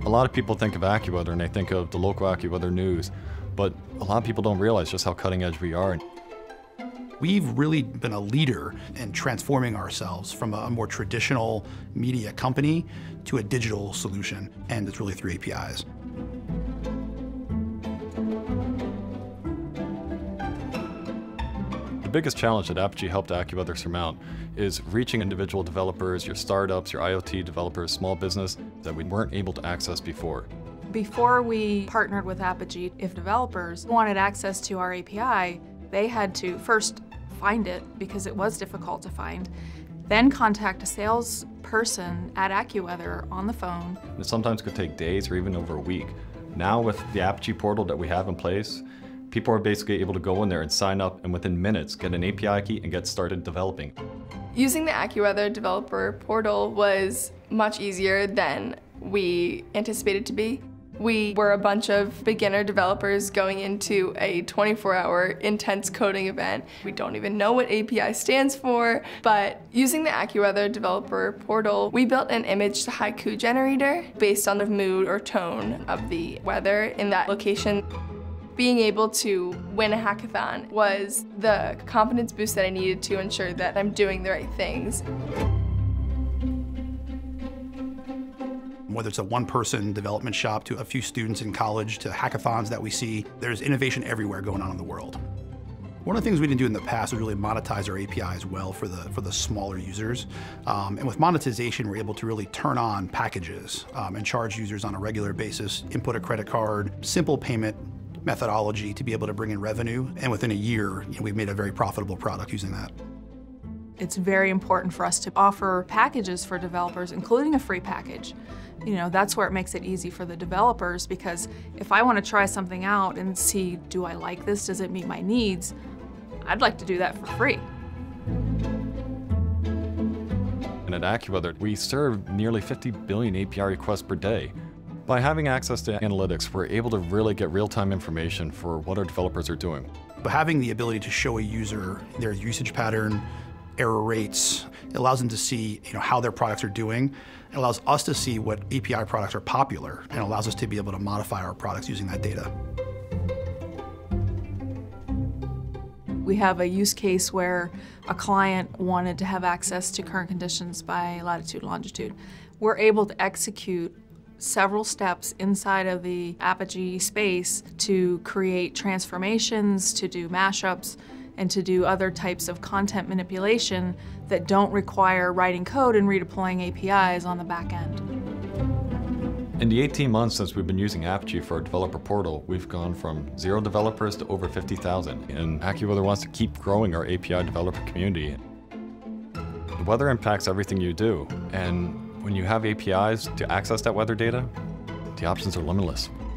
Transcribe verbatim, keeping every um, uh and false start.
A lot of people think of AccuWeather and they think of the local AccuWeather news, but a lot of people don't realize just how cutting edge we are. We've really been a leader in transforming ourselves from a more traditional media company to a digital solution, and it's really through A P Is. The biggest challenge that Apigee helped AccuWeather surmount is reaching individual developers, your startups, your IoT developers, small business that we weren't able to access before. Before we partnered with Apigee, if developers wanted access to our A P I, they had to first find it because it was difficult to find, then contact a salesperson at AccuWeather on the phone. It sometimes could take days or even over a week. Now with the Apigee portal that we have in place, people are basically able to go in there and sign up and within minutes get an A P I key and get started developing. Using the AccuWeather developer portal was much easier than we anticipated to be. We were a bunch of beginner developers going into a twenty-four hour intense coding event. We don't even know what A P I stands for, but using the AccuWeather developer portal, we built an image to haiku generator based on the mood or tone of the weather in that location. Being able to win a hackathon was the confidence boost that I needed to ensure that I'm doing the right things. Whether it's a one-person development shop to a few students in college to hackathons that we see, there's innovation everywhere going on in the world. One of the things we didn't do in the past was really monetize our A P Is well for the, for the smaller users. Um, and with monetization, we're able to really turn on packages um, and charge users on a regular basis, input a credit card, simple payment methodology to be able to bring in revenue. And within a year, you know, we've made a very profitable product using that. It's very important for us to offer packages for developers, including a free package. You know, that's where it makes it easy for the developers, because if I want to try something out and see, do I like this, does it meet my needs, I'd like to do that for free. And at AccuWeather, we serve nearly fifty billion A P I requests per day. By having access to analytics, we're able to really get real-time information for what our developers are doing. But having the ability to show a user their usage pattern, error rates, it allows them to see, you know, how their products are doing. It allows us to see what A P I products are popular and allows us to be able to modify our products using that data. We have a use case where a client wanted to have access to current conditions by latitude and longitude. We're able to execute several steps inside of the Apigee space to create transformations, to do mashups, and to do other types of content manipulation that don't require writing code and redeploying A P Is on the back end. In the eighteen months since we've been using Apigee for our developer portal, we've gone from zero developers to over fifty thousand, and AccuWeather wants to keep growing our A P I developer community. The weather impacts everything you do, and when you have A P Is to access that weather data, the options are limitless.